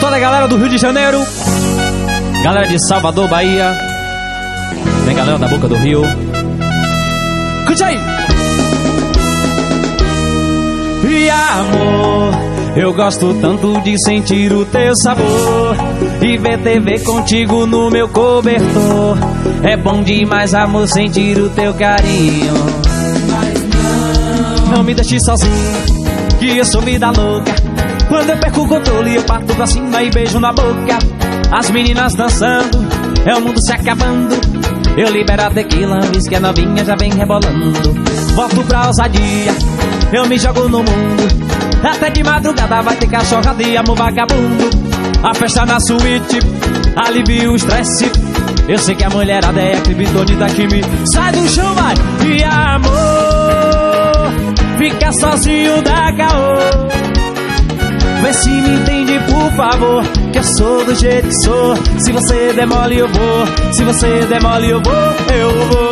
toda a galera do Rio de Janeiro, galera de Salvador, Bahia, tem galera da Boca do Rio. Curte aí! E amor, eu gosto tanto de sentir o teu sabor e ver TV contigo no meu cobertor. É bom demais, amor, sentir o teu carinho. Não me deixe sozinho, que eu sou vida louca. Quando eu perco o controle, eu parto pra cima e beijo na boca. As meninas dançando, é o mundo se acabando. Eu libero a tequila, diz que a novinha já vem rebolando. Volto pra ousadia, eu me jogo no mundo. Até de madrugada vai ter cachorradia, amor vagabundo. A festa na suíte, alivia o estresse. Eu sei que a mulherada é a criptonita que me sai do chão, vai. E amor, fica sozinho da caô. Vê se me entende, por favor, que eu sou do jeito que sou. Se você demole eu vou, se você demole eu vou, eu vou.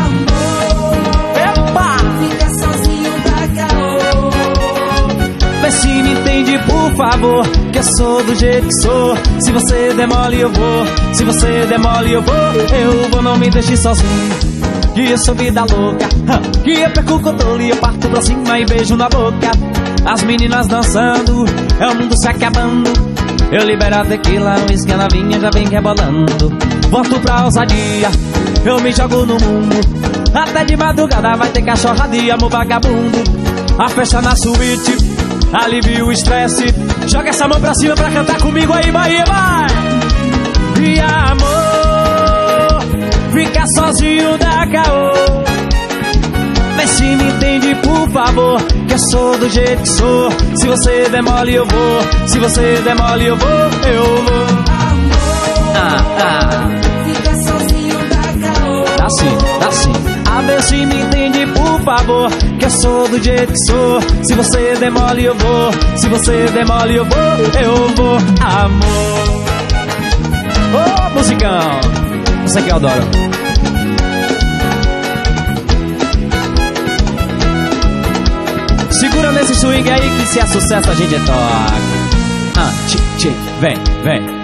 Epa! Fica sozinho da caô. Vê se me entende, por favor, que eu sou do jeito que sou. Se você demole eu vou, se você demole eu vou, eu vou. Não me deixe sozinho, que eu sou vida louca, que eu perco o controle, eu parto pra cima e beijo na boca. As meninas dançando, é o mundo se acabando. Eu libero a tequila, o uísque, a novinha já vem rebolando. Volto pra ousadia, eu me jogo no mundo. Até de madrugada vai ter cachorradia, amor vagabundo. A festa na suíte, alivia o estresse. Joga essa mão pra cima pra cantar comigo aí, Bahia, vai! E amor, fica sozinho da caô. Vê se me entende, por favor, que eu sou do jeito que sou. Se você demole eu vou, se você demole eu vou, eu vou. Fica sozinho da caô. Dá sim. A ver se me entende, por favor, que eu sou do jeito que sou. Se você demole eu vou, se você demole eu vou, amor. Ô, musicão, isso aqui eu adoro. Segura nesse swing aí que se é sucesso a gente toca. Vem.